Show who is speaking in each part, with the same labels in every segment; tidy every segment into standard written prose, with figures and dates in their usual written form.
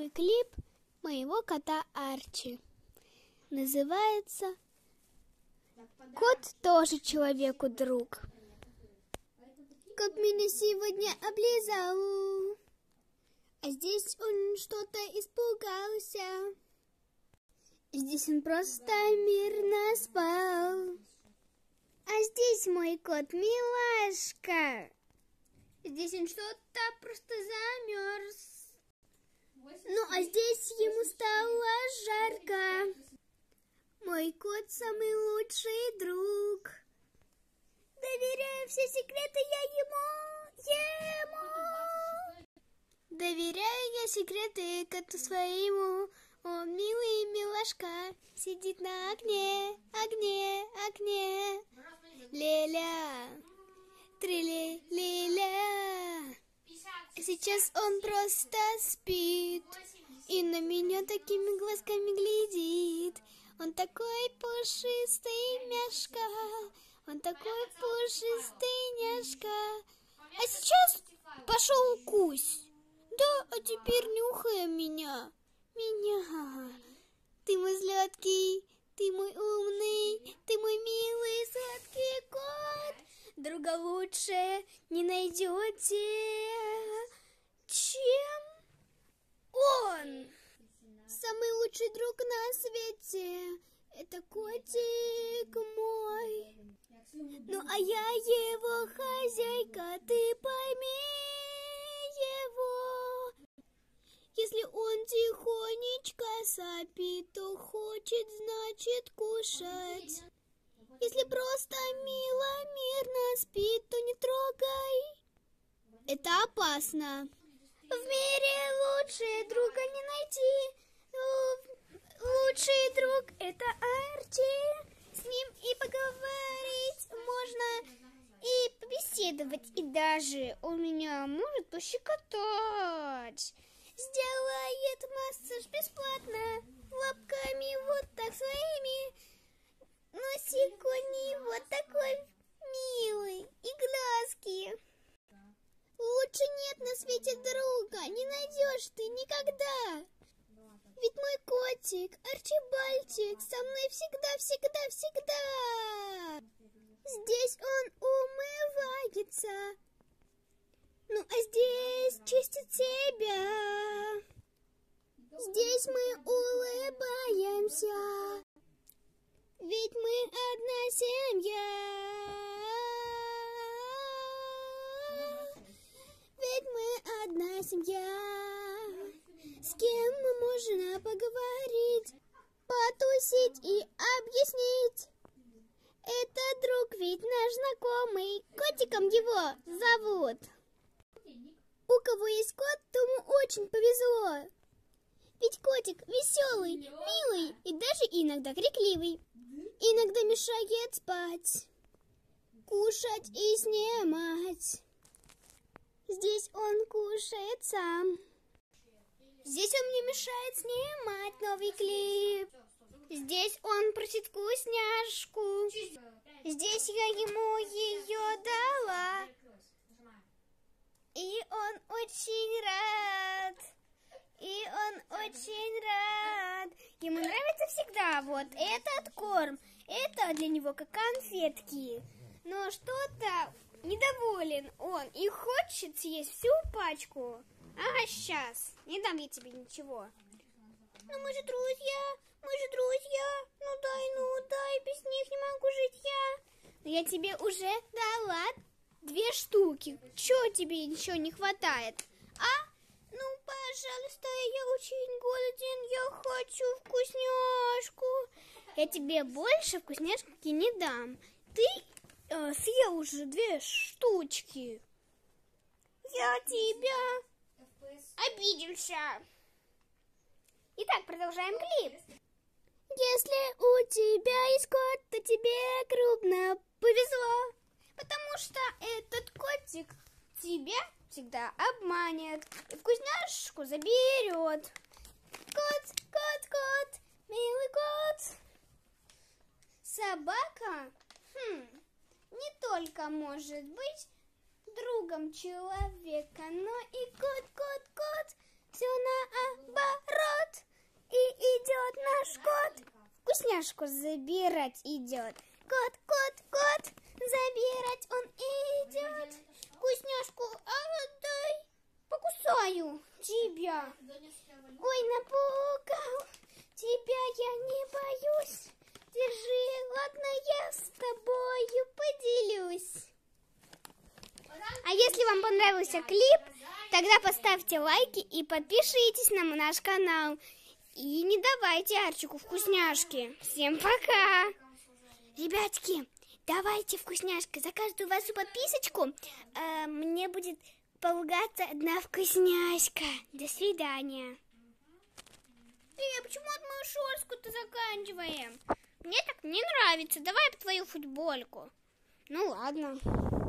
Speaker 1: новый клип моего кота Арчи. Называется «Кот тоже человеку друг». Как меня сегодня облизал, а здесь он что-то испугался. Здесь он просто мирно спал, а здесь мой кот милашка. Здесь он что-то просто замерз. Ну, а здесь ему стало жарко. Мой кот самый лучший друг. Доверяю все секреты я ему. Доверяю я секреты коту своему. Он милый милашка сидит на окне. Леля, трили-лиля. Сейчас он просто спит и на меня такими глазками глядит. Он такой пушистый няшка, он такой пушистый няшка. А сейчас пошел кусь. Да, а теперь нюхай меня. Ты мой сладкий, ты мой умный, ты мой милый сладкий кот. Друга лучше не найдете, чем он. Самый лучший друг на свете — это котик мой. Ну а я его хозяйка, ты пойми его. Если он тихонечко сопит, то хочет, значит, кушать. Если просто мирно спит, то не трогай. Это опасно. В мире лучше друга не найти. Лучший друг — это Арчи. С ним и поговорить можно, и побеседовать, и даже он меня может пощекотать. Сделает массаж бесплатно, лапками вот так своими. Носик у него такой милый, и глазки. Лучше нет на свете друга, не найдешь ты никогда. Ведь мой котик, Арчибальчик, со мной всегда. Здесь он умывается, ну а здесь чистит себя. Здесь мы улыбаемся, ведь мы одна семья. С кем можно поговорить, потусить и объяснить. Это друг ведь наш знакомый, котиком его зовут. У кого есть кот, тому очень повезло. Ведь котик веселый, милый и даже иногда крикливый. Иногда мешает спать, кушать и снимать. Здесь он кушает сам. Здесь он мне мешает снимать новый клип. Здесь он просит вкусняшку. Здесь я ему ее дала. И он очень рад. Ему нравится всегда вот этот корм. Это для него как конфетки. Но что-то недоволен он и хочет съесть всю пачку. Ага, сейчас. Не дам я тебе ничего. Ну мы же друзья. Ну дай, без них не могу жить я. Но я тебе уже дала 2 штуки. Чего тебе ничего не хватает? А? Ну, пожалуйста, я очень голоден, я хочу вкусняшку. Я тебе больше вкусняшки не дам. Ты съел уже 2 штучки. Я тебя обиделся. Итак, продолжаем клип. Если у тебя есть кот, то тебе крупно повезло. Потому что этот котик тебя всегда обманет и вкусняшку заберет. Кот, милый кот. Собака не только может быть другом человека, но и кот все наоборот. вкусняшку забирать идет. Кот, кот, кот, забирать он идет. Вкусняшку отдай, покусаю тебя. Ой, напугал, тебя я не боюсь. Держи, ладно, я с тобою поделюсь. А если вам понравился клип, тогда поставьте лайки и подпишитесь на наш канал. И не давайте Арчику вкусняшки. Всем пока! Ребятки, давайте вкусняшки. За каждую вашу подписочку мне будет полагаться одна вкусняшка. До свидания. Почему мы шорстку-то заканчиваем? Мне так не нравится. Давай твою футбольку. Ну ладно.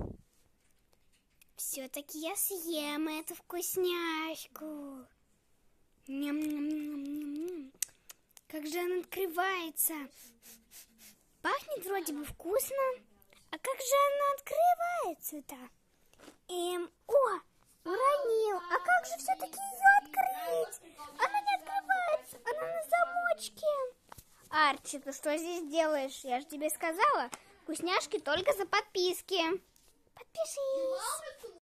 Speaker 1: Все-таки я съем эту вкусняшку. Ням-ням-ням-ням-ням. Как же она открывается. Пахнет вроде бы вкусно. А как же она открывается-то? О, уронил. А как же все-таки ее открыть? Она не открывается. Она на замочке. Арчи, ты что здесь делаешь? Я же тебе сказала, вкусняшки только за подписки. Подпишись.